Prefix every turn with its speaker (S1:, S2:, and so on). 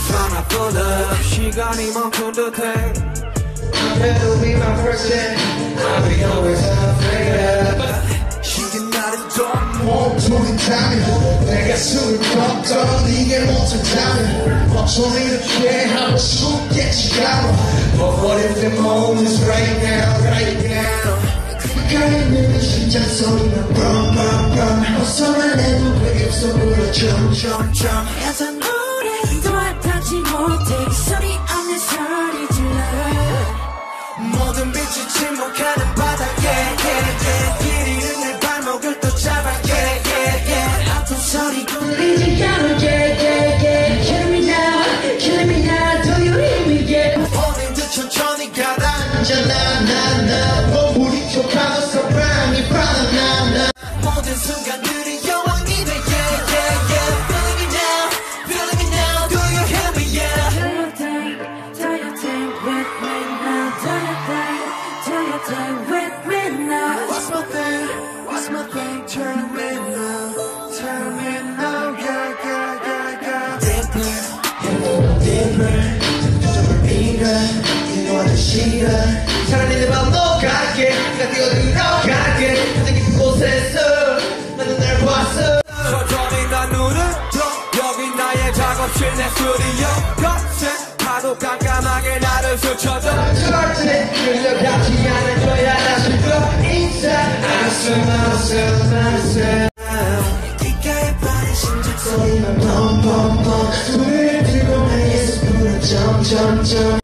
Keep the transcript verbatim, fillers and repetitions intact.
S1: 전화 pull up 시간이 멈춘 듯해
S2: It'll be my first day I'll be always afraid of
S1: 시간 나를 좀
S2: 몸통이 타면 내가 숨을 걷던 이게 못한다면 어쩜 이렇게 하고 싶겠지 가로 But what if the moment's right now, right now 가까이 있는 심장 소리가 brum brum brum 벗어난 해도 그 입속으로 jump jump jump
S3: 가장 오래도 와닿지 못해 그 소리 없는 소리 질러
S1: 모든 빛이 침묵하는 바닥에 yeah, yeah. 길 잃은 내 발목을 또 잡아 yeah, yeah, yeah.
S3: 아픈 소리 울리지 않아 yeah yeah yeah Kill me now, kill me now Do you hear me yeah
S1: 어딘 듯 천천히 가라앉아
S2: 나나나 우리 좁아도 사랑이 바나나
S1: 모든 순간들이 여왕이 돼 yeah, yeah, yeah. Feeling it now, feeling it now Do you hear me yeah
S3: Do your thing, do your thing with me now Do your thing, do your thing with me now
S1: What's my thing, what's my thing Tell me now, tell me now yeah, yeah, yeah, yeah.
S2: Deeper, deeper 점점을 잃어 이 노래를 싫어 차라리 내 맘 녹아게 네가 뛰어들어가게 가장 깊은 곳에서 나는 날 봤어
S1: 천천히 난 눈을 떠 여기 나의 작업실 내 스튜디오 거센 파도 깜깜하게 나를 스쳐줘
S2: 절대 끌려가지 않을 거야 다시 또 인사 알았어 알았어 알았어 귓가에 빠진 심장 소리만 펑펑펑 손을 들고 나의 숲으로 점점점